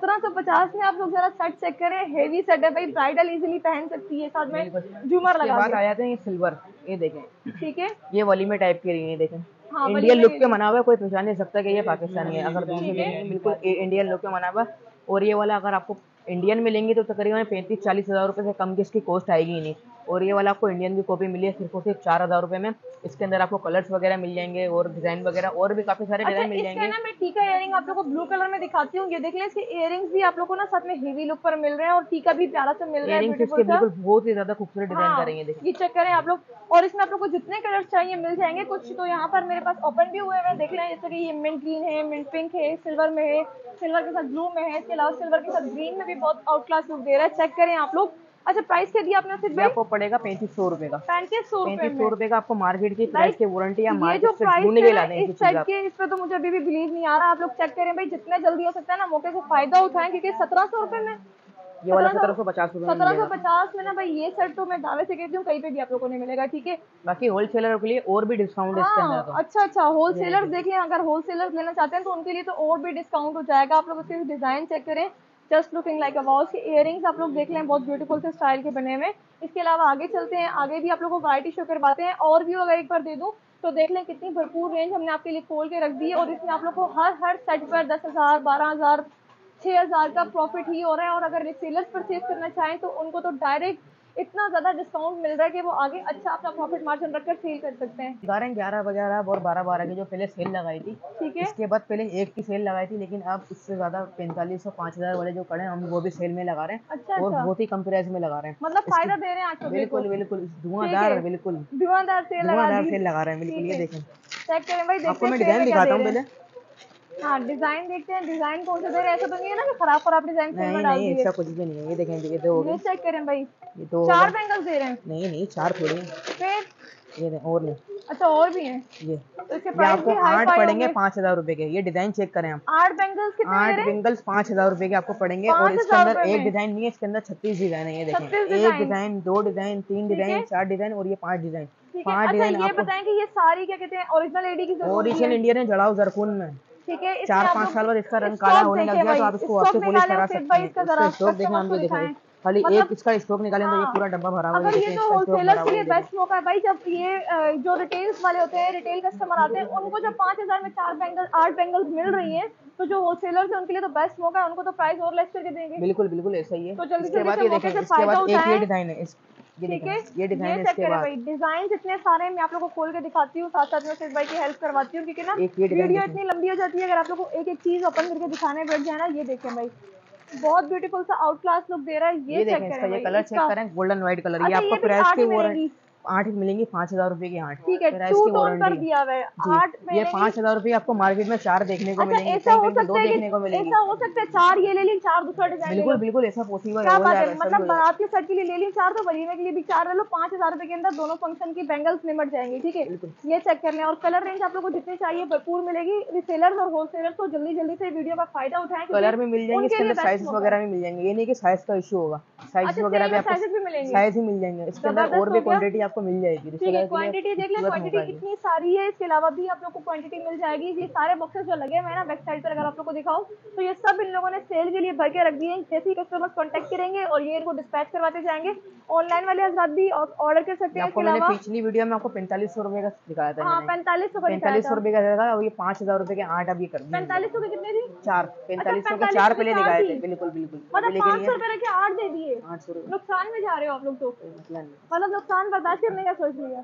1750 में आप लोग जरा सेट चेक करें, हेवी सेट है भाई, ब्राइडल इजीली पहन सकती है, साथ में झूमर इसके लगा बाद के। आ जाते हैं ये सिल्वर, ये देखें ठीक है, ये वलीमे टाइप की रही है, देखें हाँ इंडियन वलीमे लुक के के लिए। बना हुआ है, कोई पहचान नहीं सकता कि ये पाकिस्तानी है। अगर दूर से देखेंगे बिल्कुल इंडियन लुक के बना हुआ है। और ये वाला अगर आपको इंडियन मिलेंगे तो तकरीबन 35-40 हज़ार रुपये से कम की इसकी कॉस्ट आएगी ही नहीं। और ये वाला आपको इंडियन की कॉपी मिली है सिर्फ और सिर्फ 4000 रुपये में। इसके अंदर आपको कलर्स वगैरह मिल जाएंगे और डिजाइन वगैरह और भी काफी सारे अच्छा, डिजाइन मिल इसका जाएंगे। ना मैं टीका इयरिंग आप लोगों को ब्लू कलर में दिखाती हूँ। ये देख लें, इसके इयरिंग्स भी आप लोगों को ना साथ में हेवी लुक पर मिल रहे हैं, और टीका भी प्यारा सा मिल रहा है, इयरिंग्स ब्यूटीफुल इसके सा। बिल्कुल बहुत ही ज्यादा खूबसूरत डिजाइन हाँ, करेंगे, देखें ये चेक करें आप लोग। और इसमें आप लोग को जितने कलर चाहिए मिल जाएंगे। कुछ तो यहाँ पर मेरे पास ओपन भी हुए हैं, देख लें, जैसे कि ये मिंट ग्रीन है, मिंट पिंक है, सिल्वर में है, सिल्वर के साथ ब्लू में है, इसके अलावा सिल्वर के साथ ग्रीन में भी बहुत आउट क्लास लुक दे रहा है। चेक करें आप लोग। अच्छा, प्राइस क्या दिया आपने सिर्फ ये भाई? आपको पड़ेगा 3500 रुपए का। 3500 रुपए 3500 में? रुपए का आपको मार्केट की प्राइस लाइक की वारंटी या ये जो मार्केट से प्राइस ढूंढ है के ना ला दें इस ये चीज सेट आप। के, इस पे तो मुझे अभी भी बिलीव नहीं आ रहा। आप लोग चेक करें भाई, जितना जल्दी हो सकता है ना मौके से फायदा उठाएं, क्योंकि 1700 रुपए में, ये वाला 1750 रुपए में मिलेगा। 1750 में ना भाई, ये सेट तो मैं दावे से कहती हूँ कहीं पे भी आप लोगों को नहीं मिलेगा। ठीक है, बाकी होलसेलर के लिए और भी डिस्काउंट है इसके अंदर हाँ तो। अच्छा अच्छा, होलसेलर्स देखें, अगर होलसेलर्स लेना चाहते हैं तो उनके लिए तो और भी डिस्काउंट हो जाएगा। आप लोग उसके डिजाइन चेक करें, just looking like a wow. उसके इयरिंग्स आप लोग देख लें, बहुत ब्यूटीफुल से स्टाइल के बने हुए। इसके अलावा आगे चलते हैं, आगे भी आप लोगों को वैरायटी शो करवाते हैं। और भी अगर एक बार दे दूं तो देख लें, कितनी भरपूर रेंज हमने आपके लिए खोल के रख दी है। और इसमें आप लोग को हर सेट पर 10,000, 12,000, 6,000 का प्रॉफिट ही हो रहा है। और अगर रिसेलर्स परचेज करना चाहें तो उनको तो डायरेक्ट इतना ज्यादा डिस्काउंट मिल रहा है कि वो आगे अच्छा अपना प्रॉफिट मार्जिन रखकर सेल कर सकते हैं। 11 वगैरह और 12 की जो पहले सेल लगाई थी, ठीक है, इसके बाद पहले एक की सेल लगाई थी, लेकिन अब उससे ज्यादा 4500 5000 वाले जो कड़े हैं हम वो भी सेल में लगा रहे हैं। अच्छा और अच्छा, बहुत ही कम प्राइस में लगा रहे हैं। मतलब फायदा दे रहे हैं आज पब्लिक को। बिल्कुल बिल्कुल ठीक धुआंधार, है, बिल्कुल धुआंधार सेल लगा धुआंधार दी। सेल लगा रहे हैं बिल्कुल। ठीक ये है, देखें, चेक करें भाई, देखते आपको हैं मैं सेल डिजाइन में क्या दिखाता दे हूँ रहे पहले। हैं। हाँ, डिजाइन देखते हैं, डिजाइन कौन सा दे रहे हैं। ऐसा तो नहीं है ना कि खराब खराब डिजाइन सेल में नहीं डाल नहीं दिए। ऐसा कुछ भी नहीं है। ये देखें, ये दो हो ये गए, चेक करें भाई, ये दो हो 4 गए। बैंगल्स दे रहे हैं। नहीं 4 थोड़ी हैं। फिर ये देखें, और नहीं, अच्छा, और भी हैं, ये तो इसके ये प्राइस आपको भी हाई 8 फाई पड़ेंगे होंगे। 5000 रुपए के। ये डिजाइन चेक करें आप, 8 बैंगल्स कितने में दे 8 रहे हैं? बेंगल्स 5000 रुपए के आपको पड़ेंगे। और इसके 5,000 अंदर रुपए एक में? डिजाइन नहीं है, इसके अंदर 36 डिजाइन है। ये देखें, 36 एक डिजाइन। डिजाइन, 2 डिजाइन, 3 ठीक डिजाइन, है, 4 डिजाइन और ये 5 डिजाइन। ठीक है। 5 अच्छा, डिजाइन ये आपको बताएं कि ये सारी क्या कहते हैं, ओरिजिनल एडी की जरूरत ओरिजिनल है? इंडियन है, जड़ाऊ जरकुन में। ठीक है, इसमें आप 4-5 लोग साल बाद इसका रंग काला स्टॉक होने लग देखें गया तो भाई, आप इसको स्टॉक वापस पॉलिश निकाले करा उसे सकते भाई, हैं। इसका इसका जरा स्टॉक देखें, कस्टमर्स हम को ये देखें, दिखाएं। खाली मतलब एक इसका स्टॉक निकालें तो ये हाँ, पूरा डब्बा भरा हुआ है। अगर ये देखें, तो इसका स्टॉक होलसेलर्स भरा के हुआ लिए है। देखें बेस्ट मौका है भाई, जब ये जो रिटेल्स वाले होते हैं, रिटेल कस्टमर आते हैं, उनको जब 5000 में 4 बैंगल 8 बैंगल्स मिल रही हैं, तो जो होलसेलर्स हैं उनके लिए तो बेस्ट मौका है, उनको तो प्राइस और लेस करके देंगे। बिल्कुल बिल्कुल ऐसा ही है। तो जल्दी इसके जल्दी बाद से ये मौके देखें, से इसके फायदा बाद एक ये उठाएं। डिजाइन है, ये ठीक देखें, है, ये डिजाइन है। चेक इसके करें बाद भाई, डिजाइन इतने सारे हैं, मैं आप लोगों को खोल के दिखाती हूँ, साथ साथ में सिर्फ भाई की हेल्प करवाती हूँ, क्योंकि ना एक ये डिजाइन वीडियो देखें, इतनी लंबी हो जाती है अगर आप लोग को एक एक चीज ओपन करके दिखाने बैठ जाए ना। ये देखें भाई, बहुत ब्यूटीफुल सा आउट क्लास लुक दे रहा है। ये ये चेक देखें, इसका करें ये भाई, कलर चेक इसका। करें, गोल्डन व्हाइट कलर। ये अच्छा, आपको ये भी प्राइस 8 की ही मिलेंगी? 8 मिलेंगी, 5000 रुपए की 8। ठीक है, प्राइस टू की टोन पर वारंटी दिया हुआ है, जी। 8 ये मिलेंगी। 5000 रुपए आपको मार्केट में 4 देखने को अच्छा, मिलेंगे, ऐसा कहीं हो कहीं पे 2 सकता है देखने को कि मिलेंगी। ऐसा हो सकता है 4 ये ले ली, 4 दूसरा डिजाइन ले बिल्कुल लो। बिल्कुल ऐसा पॉसिबल क्या हो बात है, जाएगा, सभी मतलब हो जाएगा। बारात के सेट के लिए ले ली 4, तो वलीमे के लिए भी 4 ले लो। 5000 रुपए के अंदर दोनों फंक्शन की बैंगल्स निमट जाएंगी। ठीक है, बिल्कुल ये चेक कर लें। और कलर रेंज आप लोगों को जितनी चाहिए भरपूर मिलेगी। रिसेलर्स और होलसेलर्स को जल्दी जल्दी से वीडियो का फायदा उठाएं, कलर भी मिल जाएंगे, उनके इसके लिए अंदर बेस्ट साइजेस मौका वगैरह है। भी मिल जाएंगे। ये नहीं कि साइज का इशू होगा, साइज अच्छा, वगैरह सेल भी में आपको साइजेस भी मिलेंगे, साइज ही मिल जाएंगे। इसके अंदर जबरदस्त और हो भी गया। क्वांटिटी आपको मिल जाएगी। ठीक है, रिसेलर के लिए क्वांटिटी देख लें, खूबसूरत क्वांटिटी मौका है। इतनी सारी है। इसके अलावा भी आप लोग को क्वांटिटी मिल जाएगी। ये सारे बॉक्सेस जो लगे हुए हैं ना बैक साइड पर, अगर आप लोग को दिखाऊं तो ये सब इन लोगों ने सेल के लिए भर के रख दिए हैं। जैसे ही कस्टमर्स कांटेक्ट करेंगे और ये इनको डिस्पैच करवाते जाएंगे। ऑनलाइन वाले हजरात भी ऑर्डर कर सकते हैं। आपको इसके मैंने अलावा पिछली वीडियो में आपको 4500 रुपए का दिखाया था। हाँ, मैंने 4500 का दिखाया 4500 था। रुपए का था, और ये 5000 रुपए के 8 अभी कर दिए। 4500 के कितने थी? 4 अच्छा, 4500 के 4500 4 की पहले 4 दिखाए थी। थे। बिल्कुल बिल्कुल, मतलब लेकिन 500 ये रुपए रखे 8 दे दिए। 800 रुपए नुकसान में जा रहे हो आप लोग तो, मसला नहीं। मतलब नुकसान बर्दाश्त करने का सोच लिया।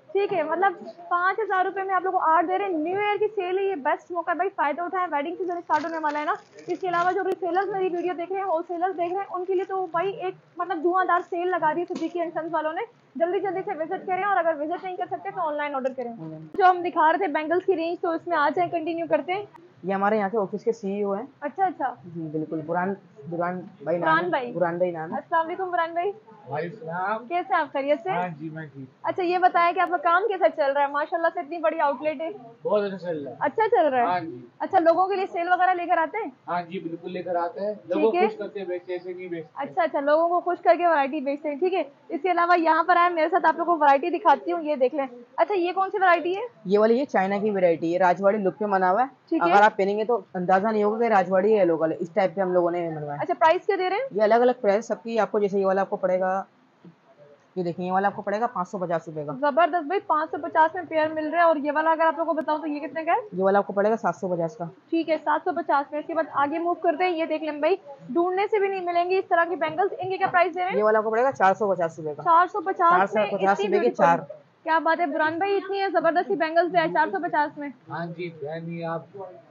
ठीक है, मतलब 5,000 रुपये में आप लोग को 8 दे रहे हैं। न्यू ईयर की सेल है, ये बेस्ट मौका है भाई, फायदा उठाएं, वेडिंग सीजन स्टार्ट होने वाला है ना। इसके अलावा जो रिसेलर्स मेरी वीडियो देख रहे हैं, होलसेलर्स देख रहे हैं, उनके लिए तो भाई एक मतलब धुआंधार सेल लगा दी है सिद्दीकी एंड सन्स वालों ने। जल्दी जल्दी से विजिट करें, और अगर विजिट नहीं कर सकते तो ऑनलाइन ऑर्डर करें। जो हम दिखा रहे थे बैंगल्स की रेंज, तो इसमें आ जाए, कंटिन्यू करते हैं। ये हमारे यहाँ के ऑफिस के सीईओ हैं। अच्छा अच्छा, जी बिल्कुल, बुरान बुरान भाई नाम बुरान है। भाई। बुरान भाई नाम है। अस्सलाम वालेकुम बुरान भाई, भाई साहब। कैसे आप, खैरियत से? हाँ जी, मैं ठीक। अच्छा ये बताया कि आपका काम कैसा चल रहा है? माशाल्लाह से इतनी बड़ी आउटलेट है। बहुत अच्छा चल रहा है। अच्छा चल रहा है। हाँ जी। अच्छा, लोगों के लिए सेल वगैरह लेकर आते हैं? हाँ जी, बिल्कुल लेकर आते हैं, लोगों को है। खुश करते हैं, बेचते ऐसे नहीं बेचते। अच्छा अच्छा, लोगों को खुश करके वैरायटी बेचते हैं, ठीक है। इसके अलावा यहाँ पर आए मेरे साथ, आप लोगों को वैरायटी दिखाती हूँ, ये देख लें। अच्छा ये कौन सी वैरायटी है? ये वाली ये चाइना की वैरायटी है, राजवाड़ी लुक पे बना हुआ है। ठीक है। अगर आप पहनेंगे तो अंदाजा नहीं होगा कि राजवाड़ी है लोकल है, इस टाइप पे हम लोगों ने बनवाया है। अच्छा, प्राइस क्या दे रहे हैं? ये अलग अलग प्राइस सबकी, आपको जैसे ये वाला आपको पड़ेगा, ये देखिए ये वाला आपको पड़ेगा 550 रुपए का। जबरदस्त भाई, 550 में पेयर मिल रहा है। और ये वाला अगर आप लोगों को बताऊँ तो ये कितने का है? ये वाला आपको पड़ेगा 750 का। ठीक है, 750 में। इसके बाद आगे मूव करते हैं, ये देख लें भाई, ढूंढने से भी नहीं मिलेंगी इस तरह की बैंगल्स। इनके क्या प्राइस दे रहे हैं? ये वाला आपको पड़ेगा 450 रुपए का। 450 में 450 इतनी रुपए के beautiful। 4। क्या बात है बुरान भाई, इतनी है जबरदस्ती बैंगल्स दे 450 में। हाँ जी, नहीं आप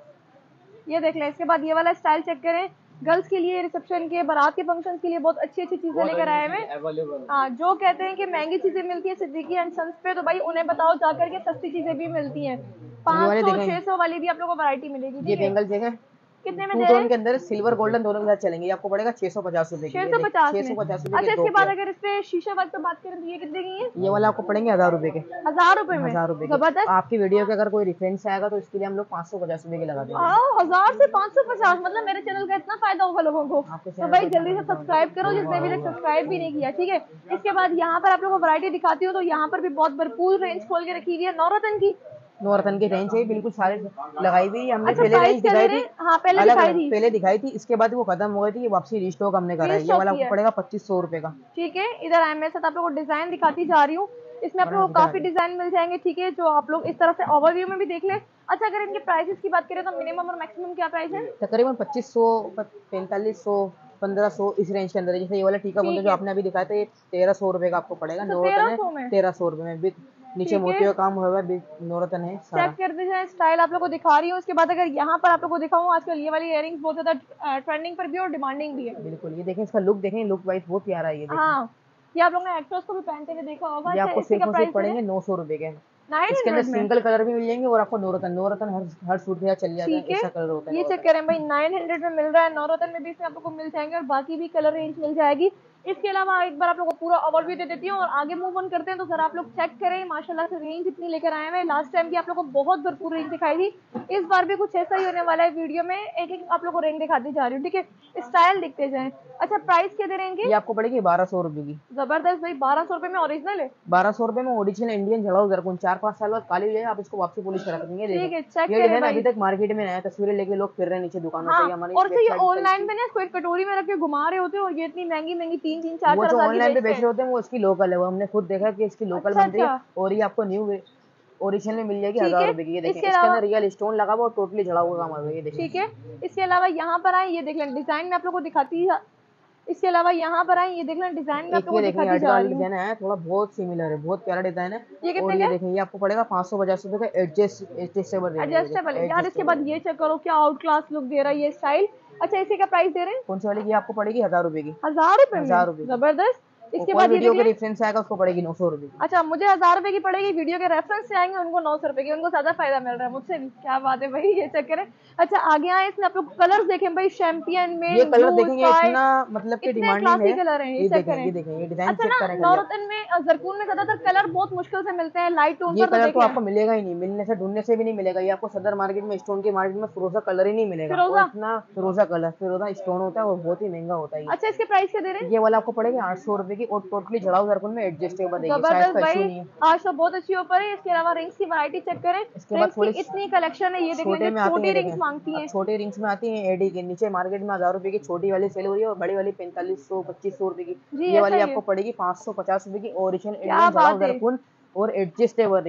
ये देख लें। इसके बाद ये वाला स्टाइल चेक करें, गर्ल्स के लिए, रिसेप्शन के, बारात के फंक्शन के लिए बहुत अच्छी अच्छी चीजें लेकर आए हैं। अवेलेबल। हाँ, जो कहते हैं कि महंगी चीजें मिलती है सिद्दीकी एंड सन्स पे, तो भाई उन्हें बताओ जाकर के सस्ती चीजें भी मिलती हैं। 500-600 वाली भी आप लोगों को वैरायटी मिलेगी। ये ठीक है, बैंगल देखें, कितने में टू दे रहे टोन हैं? के अंदर सिल्वर गोल्डन दोनों के साथ चलेंगे। ये आपको पड़ेगा 650 रुपए की। 650 में। 650 रुपए अच्छा, के इसके बाद अगर इस पे शीशा वर्क पे बात करें तो ये कितने की है? ये वाला आपको पड़ेंगे 1000 रुपए के। 1000 रुपए में? 1000 रुपए के। जबरदस्त। आपकी वीडियो के अगर कोई रेफरेंस आएगा तो इसके लिए हम लोग 550 रुपए के लगा देंगे। 1000 से 550, मतलब मेरे चैनल का इतना फायदा होगा लोगों को। आपके तो चैनल भाई पे जल्दी से सब्सक्राइब करो, जिसने भी सब्सक्राइब भी नहीं किया, ठीक है। इसके बाद यहाँ पर आप लोगों को वैरायटी दिखाती हूँ, तो यहाँ पर भी बहुत भरपूर रेंज खोल के रखी हुई है। नवरत्न की, नवरत्न की रेंज है बिल्कुल, सारे लगाई हुई है हमने। अच्छा, पहले प्राइस रेंज क्या दिखाई दे रहे थी, हैं? हाँ, पहले अलग दिखाई अलग थी। पहले दिखाई थी, इसके बाद वो खत्म हो गई थी, ये वापसी रीस्टॉक हमने करा है। ये रीस्टॉक वाला किया आपको पड़ेगा 2500 रुपए का। ठीक है। इधर आए, मेरे साथ आप लोगों को डिजाइन दिखाती जा रही हूँ। इसमें आप लोगों को काफी डिजाइन मिल जाएंगे, ठीक है, जो आप लोग इस तरह से ओवरव्यू में भी देख लें। अच्छा, अगर इनके प्राइसेस की बात करें तो मिनिमम और मैक्सिमम क्या प्राइस है? तकरीबन 2500, 4500, 1500 इस रेंज के अंदर है। जैसे ये वाला टीका बुंदा जो आपने अभी दिखाया था, ये 1300 रुपए का आपको पड़ेगा। अच्छा, नवरत्न 1300 में? है 1300 रुपए में, नीचे मोती का काम हुआ है, नवरत्न है सारा। चेक कर दीजिए, स्टाइल आप लोग को दिखा रही हूँ। उसके बाद अगर यहाँ पर आप लोग को दिखाऊँ, आजकल ये वाली इयरिंग्स बहुत ज्यादा ट्रेंडिंग पर भी और डिमांडिंग भी है। बिल्कुल, ये देखें, इसका लुक देखें, लुक वाइज बहुत प्यारा है। ये देखें, हाँ, ये आप लोग ने एक्टर्स को भी पहनते हुए देखा होगा। ये आपको सिर्फ और सिर्फ पड़ेंगे 900 रुपए के। इसके अंदर 900 में? सिंगल कलर भी मिल जाएंगे, और आपको नवरत्न हर सूट के साथ चल जाता है, ठीक है, ऐसा कलर होता है। ये चेक करें भाई, 900 में मिल रहा है। नवरत्न में भी इसमें आप लोग को मिल जाएंगे, और बाकी भी कलर रेंज मिल जाएगी। इसके अलावा एक बार आप लोगों को पूरा ओवरव्यू दे देती हूँ और आगे मूव ऑन करते हैं। तो सर आप लोग चेक करें, माशाल्लाह से रेंज इतनी लेकर आए हैं। लास्ट टाइम की आप लोगों को बहुत भरपूर रेंज दिखाई थी, इस बार भी कुछ ऐसा ही होने वाला है। वीडियो में एक एक आप लोग को रेंज दिखाती जा रही हूँ, ठीक है, स्टाइल दिखते जाएं। अच्छा, प्राइस क्या दे रहेंगे? ये आपको पड़ेगी 1200 रुपए की। जबरदस्त भाई, 1200 रुपए में ओरिजिनल है? 1200 रुपए में ओरिजिनल इंडियन जड़ाऊ जरकुन, 4-5 साल बाद काली हो जाए, आप इसको वापसी पुलिस करा देंगे। ठीक है, चेक ये करें डिजाइन भाई। अभी तक मार्केट में नया, तस्वीरें लेके लोग फिर रहे हैं नीचे दुकानों पे। हाँ, हमारी और फिर ये website पे ऑनलाइन में ना इसको एक कटोरी में रख के घुमा रहे होते हैं, और ये इतनी महंगी महंगी 3-3, 4-4 वो जो हजार की ऑनलाइन पे बेचते बेच हैं। रहे होते हैं वो इसकी लोकल है, वो हमने खुद देखा कि इसकी लोकल अच्छा, बन रही है। अच्छा। और ये आपको न्यू ओरिजिनल में मिल जाएगी ठीक 1000 है, रुपए की। ये देखें, इसके इसके अलावा- अंदर रियल स्टोन लगा हुआ और टोटली जड़ा हुआ काम है। ये देखिए, ठीक है। इसके अलावा यहाँ पर आए, ये देख लें, डिजाइन में आप लोग को दिखाती है। इसके अलावा यहाँ पर आए, ये देख लें, डिजाइन में आप एक लोग को ये देखें, दिखाती जा रही हूँ। डिजाइन है, थोड़ा बहुत सिमिलर है, बहुत प्यारा डिजाइन है। ये कितने और का ये है? देखें, ये आपको पड़ेगा 550 रुपए का। एडजस्टेबल एडजस्टेबल है यार। इसके बाद ये चेक करो, क्या आउट क्लास लुक दे रहा है ये स्टाइल। अच्छा, इसी का प्राइस दे रहे हैं? कौन सी वाली? ये आपको पड़ेगी 1000 रुपए की। 1000 रुपए में? 1000 रुपए की। जबरदस्त। इसके कोई बाद ये वीडियो देख के लें। रेफरेंस आएगा उसको पड़ेगी 900 रुपए की। अच्छा, मुझे 1000 रुपए की पड़ेगी, वीडियो के रेफरेंस से आएंगे उनको 900 रुपए की, उनको ज्यादा फायदा मिल रहा है मुझसे भी। क्या बात है भाई, ये चेक करें। अच्छा, आगे आए, इसमें आप लोग कलर्स देखें भाई, चैंपियन में ये कलर देखेंगे इतना मतलब कि इतने डिमांडिंग क्लासी है। कलर हैं, ये ये चेक देखें, करें। ये देखें, ये डिजाइन अच्छा चेक ना, करें। नवरत्न में, जरकून में ज्यादातर कलर बहुत मुश्किल से मिलते हैं, लाइट टोन ये पर तो कलर देख तो लें। आपको मिलेगा ही नहीं, मिलने से ढूंढने से भी नहीं मिलेगा। ये आपको सदर मार्केट में, स्टोन की मार्केट में फिरोजा कलर ही नहीं मिलेगा। फिरोजा? और इतना फिरोजा कलर, फिरोजा स्टोन होता है और बहुत ही महंगा होता है ये। अच्छा, इसके प्राइस क्या दे रहे हैं? ये वाला आपको पड़ेगा 800 रुपए की, और टोटली जड़ाऊ जरकुन में एडजस्टेबल है। जबरदस्त भाई, आज तो बहुत अच्छी ऑफर है। इसके अलावा रिंग्स की वैरायटी चेक करें, इसके बाद रिंग्स थोड़ी की इतनी कलेक्शन है। ये देख छोटे लें, में आती छोटी है, रिंग्स देखें। मांगती हैं। अब छोटी रिंग्स में आती है एडी के नीचे मार्केट में 1000 रुपए की छोटी वाली सेल हो रही है, और बड़ी वाली 4500, 2500 रुपए की। जी, ये ऐसा वाली ही आपको है। पड़ेगी 550 रुपए की, ओरिजिनल क्या इंडियन बात जड़ाऊ है। जरकुन और एडजस्टेबल रिंग।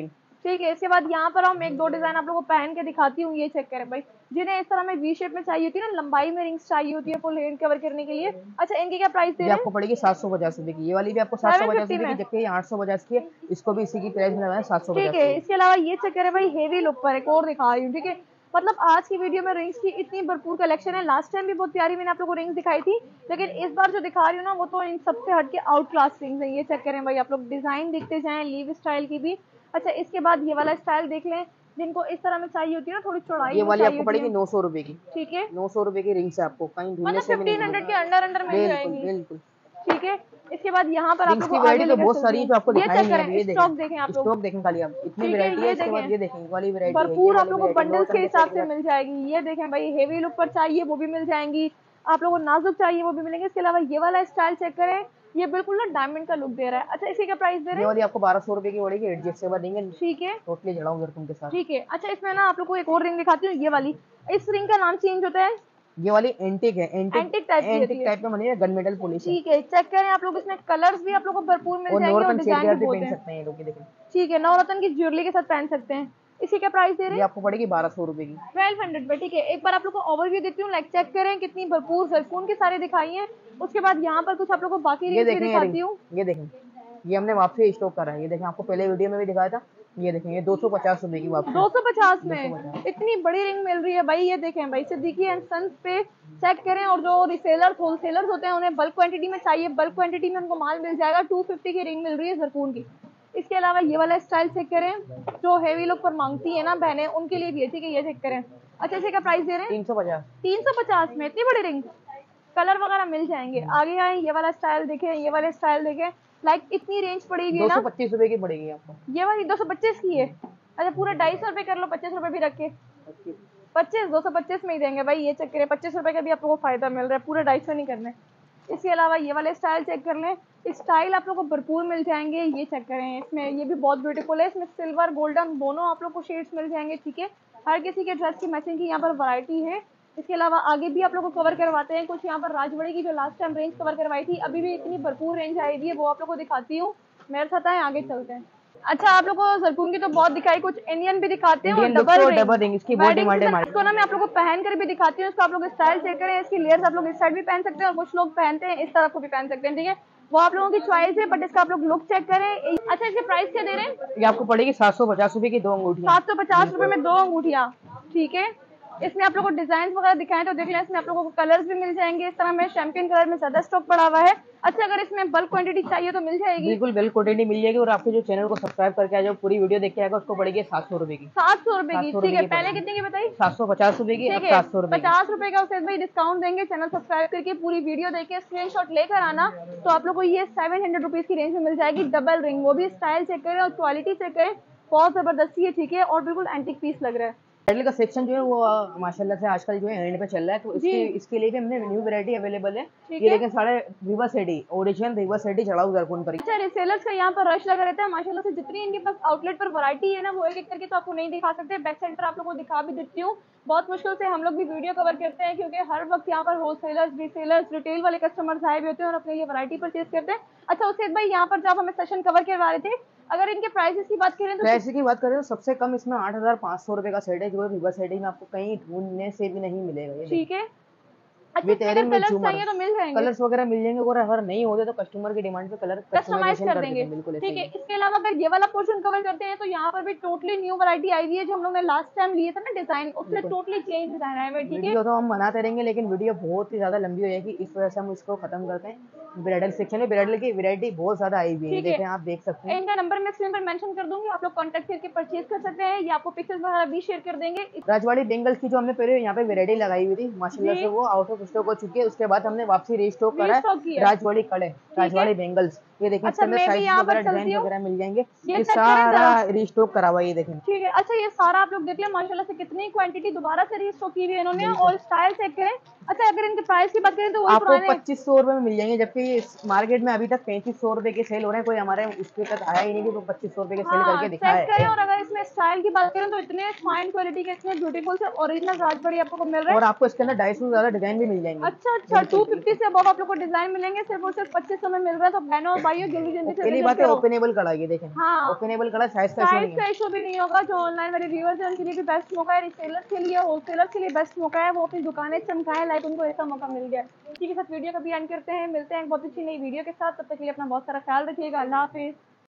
ठीक है। इसके बाद यहाँ पर हम एक दो डिजाइन आप लोगों को पहन के दिखाती हूँ, ये चेक करें भाई। जिन्हें इस तरह में वी शेप में चाहिए होती है ना, लंबाई में रिंग्स चाहिए होती है फुल हेड कवर करने के लिए। अच्छा, इनकी क्या प्राइस दे ये रहे हैं? आपको पड़ेगी 750 रुपए की, ये वाली भी आपको 750 रुपए की, जबकि ये 850 की है, इसको भी इसी की प्राइस में लगाया 750 ठीक है। इसके अलावा ये चेक करें भाई, हेवी लुक पर एक और दिखा रही हूँ, ठीक है। मतलब आज की वीडियो में रिंग्स की इतनी भरपूर कलेक्शन है। लास्ट टाइम भी बहुत प्यारी मैंने आप लोगों को रिंग्स दिखाई थी, लेकिन इस बार जो दिखा रही हूँ ना, वो तो इन सबसे हटके आउट क्लास रिंग्स है। ये चेक करें भाई, आप लोग डिजाइन देखते जाएं, लीव स्टाइल की भी। अच्छा, इसके बाद ये वाला स्टाइल देख लें, जिनको इस तरह में चाहिए होती है ना, थोड़ी चौड़ाई ये में वाली चाहिए आपको होती पड़ेगी है। 900 रुपए की, ठीक है, 900 रुपए की रिंग्स है, आपको कहीं ढूंढने मतलब से भी नहीं 1500 के मिलेगी। अंडर मिल बिल्कुल जाएगी। बिल्कुल। ठीक है। इसके बाद यहाँ पर आप रिंग्स लोग की को आगे वैरायटी तो लेकर बहुत चलती सारी है हूँ। जो आपको ये दिखाई चेक नहीं है करें, अभी, ये स्टॉक देखें, देखें आप लोग। स्टॉक देखें खाली आप, इतनी ठीक है, वैरायटी है। ये इसके बाद देखें, ये देखें, ये वाली वैरायटी है, ये भरपूर आप वाली लोगों को वैरायटी बंडल्स के नॉर्थ हिसाब साइड से के मिल जाएगी। ये देखें भाई, हेवी लुक पर चाहिए वो भी मिल जाएंगी, आप लोगों को नाजुक चाहिए वो भी मिलेंगे। इसके अलावा ये वाला स्टाइल चेक करें, ये बिल्कुल ना डायमंड का लुक दे रहा है। अच्छा, इसी का प्राइस दे ये रहे हैं? वाली आपको 1200 रुपए की पड़ेगी, एडजस्ट से बाद देंगे, ठीक है, टोटली चढ़ाऊं जरकुन के साथ। ठीक है। अच्छा, इसमें ना आप लोग को एक और रिंग दिखाती हूँ, ये वाली। इस रिंग का नाम चेंज होता है, ये वाली एंटिक है, एंटिक एंटिक टाइप की होती एंटिक है। टाइप में बनी है, गन मेटल पॉलिश है। ठीक है, चेक करें आप लोग, इसमें कलर्स भी आप लोग को भरपूर मिल और जाएंगे और नॉर्थन डिजाइन शेडर भी भी बहुत पहन है। सकते हैं ये लोग, ये देखें। ठीक है, नवरत्न की ज्वेलरी के साथ पहन सकते हैं। इसी का प्राइस दे रहे ये हैं आपको पड़ेगी 1200 रुपए की। 1200 पे। ठीक है, एक बार आप लोग को ओवरव्यू देती हूँ, लाइक चेक करें कितनी भरपूर जरकून के सारे दिखाई हैं। उसके बाद यहाँ पर कुछ आप लोग को बाकी ये रिंग्स भी देखें, ये दिखाती रिंग, हूँ। ये देखें, ये हमने वापसी स्टॉक करा है, ये देखें, आपको पहले वीडियो में भी दिखाया था। ये देखें, ये 250 रुपए की वापसी। 250 में 250। इतनी बड़ी रिंग मिल रही है भाई। ये देखें भाई, सिद्दीकी एंड सन्स पे चेक करें। और जो रिसेलर्स होलसेलर्स होते हैं, उन्हें बल्क क्वांटिटी में चाहिए, बल्क क्वांटिटी में उनको माल मिल जाएगा। 250 की रिंग मिल रही है जरकून की। इसके अलावा ये वाला स्टाइल चेक करें, जो हेवी लुक पर मांगती है ना बहनें, उनके लिए भी है। ठीक है, ये चेक करें। अच्छा, इसी का प्राइस दे रहे हैं 350। 350 में इतनी बड़ी रिंग, कलर वगैरह मिल जाएंगे। आगे आए, ये वाला स्टाइल देखें, ये वाला स्टाइल देखें, लाइक इतनी रेंज पड़ेगी ना। 225 रुपए की पड़ेगी आपको। ये वाली 225 की है। अच्छा, पूरा 250 रुपए कर लो, 25 रुपए भी रखे। 25, 225 में ही देंगे भाई। ये चेक करें, 25 रुपए का भी आपको फायदा मिल रहा है, पूरा 250 नहीं करने। इसके अलावा ये वाले स्टाइल चेक कर लें, स्टाइल आप लोग को भरपूर मिल जाएंगे। ये चेक करें, इसमें ये भी बहुत ब्यूटीफुल है, इसमें सिल्वर गोल्डन दोनों आप लोग को शेड्स मिल जाएंगे। ठीक है, हर किसी के ड्रेस की मैचिंग की यहाँ पर वैरायटी है। इसके अलावा आगे भी आप लोग को कवर करवाते हैं कुछ। यहाँ पर राजबड़ी की जो लास्ट टाइम रेंज कवर करवाई थी, अभी भी इतनी भरपूर रेंज आई हुई है, वो आप लोग को दिखाती हूँ। मेरे साथ आए, आगे चलते हैं। अच्छा, आप लोग को जरकून की तो बहुत दिखाई, कुछ इंडियन भी दिखाते हैं और इंडियन डबल रिंग, इसकी बहुत डिमांड है। इसको ना मैं आप लोग को पहन कर भी दिखाती हूँ। इसको आप लोग स्टाइल चेक करें, इसकी लेयर्स आप लोग इस साइड भी पहन सकते हैं और कुछ लोग पहनते हैं इस तरफ को भी पहन सकते हैं। ठीक है, वो आप लोगों की चॉइस है, बट इसका आप लोग लुक चेक करें। अच्छा, इसके प्राइस क्या दे रहे हैं? ये आपको पड़ेगी 750 रुपए की 2 अंगूठियां। 750 रुपए में 2 अंगूठियां। ठीक है, इसमें आप लोगों को डिजाइन वगैरह दिखाएं तो देख लें, इसमें आप लोगों को कलर्स भी मिल जाएंगे। इस तरह में शैम्पेन कलर में ज्यादा स्टॉक पड़ा हुआ है। अच्छा, अगर इसमें बल्क क्वांटिटी चाहिए तो मिल जाएगी। बिल्कुल बिल्कुल क्वांटिटी मिल जाएगी। और आपके जो चैनल को सब्सक्राइब करके आ जाओ, पूरी वीडियो देख के आएगा, उसको पड़ेगी 700 रुपए की। 700 रुपए की। 700 ठीक है, रुपए की पहले पड़ेगी। कितने की बताई? 750 रुपए की, अब ठीक है, 700 रुपए की। 50 रुपए का उसे भाई डिस्काउंट देंगे। चैनल सब्सक्राइब करके पूरी वीडियो देखे स्क्रीनशॉट लेकर आना, तो आप लोग को ये 700 रुपीज की रेंज में मिल जाएगी डबल रिंग। वो भी स्टाइल चेक करें और क्वालिटी चेक करें, बहुत जबरदस्ती है। ठीक है, और बिल्कुल एंटिक पीस लग रहा है। ब्राइडल का सेक्शन जो है वो माशाल्लाह से आजकल जो है एंड पे चल रहा है, तो इसके लिए भी हमने न्यू वैरायटी अवेलेबल है। ये देखें, सारे reverse AD, original reverse AD चढ़ा हुआ जरकून पर। अच्छा, रिसेलर्स का यहाँ पर रश लगा रहता है माशाल्लाह से। जितनी इनके पास आउटलेट पर वैरायटी है ना, वो एक एक करके तो आपको नहीं दिखा सकते। बैक साइड पर आप लोगों को दिखा भी देती हूँ। बहुत मुश्किल से हम लोग भी वीडियो कवर करते हैं, क्योंकि हर वक्त यहाँ पर होलसेलर्स, रिसेलर्स, रिटेल वाले कस्टमर्स आए हुए होते हैं और अपने लिए वैरायटी परचेज करते हैं। अच्छा, उसके भाई यहाँ पर जब हमें सेशन कवर करवा रहे थे, अगर इनके प्राइसेस की बात करें तो प्राइस की बात करें तो सबसे कम इसमें 8500 रुपए का सेट है, जो रिवर्स सेट में आपको कहीं ढूंढने से भी नहीं मिलेगा। ये ठीक है। अच्छा, विद अगर एयरिंग में कलर्स झूमर, चाहिए तो मिल जाएंगे, कलर्स वगैरह मिल जाएंगे। और अगर नहीं होते तो कस्टमर की डिमांड पे कलर कस्टमाइज कर देंगे। बिल्कुल। ठीक है, इसके अलावा अगर ये वाला पोर्शन कवर करते हैं तो यहाँ पर भी टोटली न्यू वैरायटी आई हुई है, जो हम लोग ने लास्ट टाइम लिए थे ना डिजाइन, उससे टोटली चेंज डिजाइन आया हुआ है। ठीक है, वीडियो तो हम बनाते रहेंगे, लेकिन वीडियो बहुत ही ज्यादा लंबी हो जाएगी, इस वजह से हम इसको खत्म करते हैं। ब्राइडल सेक्शन में ब्राइडल की वैरायटी बहुत ज्यादा आई हुई है, देखें आप देख सकते हैं। इनका नंबर मैं स्क्रीन पर मेंशन कर दूंगी, आप लोग कांटेक्ट करके परचेज कर सकते हैं, या आपको पिक्चर्स वगैरह भी शेयर कर देंगे। राजवाड़ी बेंगल्स की जो हमने पहले यहाँ पे वैरायटी लगाई हुई थी, माशाल्लाह से वो आउट ऑफ स्टॉक हो चुकी है। उसके बाद हमने वापसी रीस्टॉक करा है राजवाड़ी कड़े, राजवाड़ी बेंगल्स। ये देखिए, इसके अंदर साइज वगैरह, डिजाइन वगैरह मिल जाएंगे। ये सारा रीस्टॉक करा हुआ है, ये देखें। ठीक है, अच्छा, ये सारा आप लोग देख लें, माशाल्लाह से कितनी क्वांटिटी दोबारा से रीस्टॉक की हुई है इन्होंने। और स्टाइल चेक करें। अच्छा, अगर इनके प्राइस की बात करें तो आपको 2500 रुपए में मिल जाएंगे, जबकि क्योंकि मार्केट में अभी तक 3500 रुपए के सेल हो रहे हैं, कोई हमारे उसके तक आया ही नहीं कि वो 2500 रुपए के सेल हाँ, करके दिखाए। चेक करें। और अगर इसमें स्टाइल की बात करें तो इतने फाइन क्वालिटी के, इतने ब्यूटीफुल से ओरिजिनल राजबड़ी आपको मिल रहा है। और आपको इसके अंदर 250 से ज्यादा डिजाइन भी मिल जाएंगे। अच्छा अच्छा, 250 से अब आप लोग को डिजाइन मिलेंगे, सिर्फ और सिर्फ 2500 में मिल रहा है। तो बहनों और भाइयों जल्दी जल्दी से पहली visit बात है करो। ओपनेबल कढ़ाई है, देखें। हाँ, ओपनेबल कढ़ाई, साइज का इशू साइज नहीं का है। इशू भी नहीं होगा। जो ऑनलाइन वाले व्यूअर्स हैं उनके लिए भी बेस्ट मौका है, रिटेलर्स के लिए, होलसेलर्स के लिए बेस्ट मौका है। वो अपनी दुकानें चमकाएं, लाइक उनको ऐसा मौका मिल गया है। ठीक है, साथ वीडियो का भी एंड करते हैं, मिलते हैं एक बहुत अच्छी नई वीडियो के साथ। तब तक के लिए अपना बहुत सारा ख्याल रखिएगा। अल्लाह हाफिज़।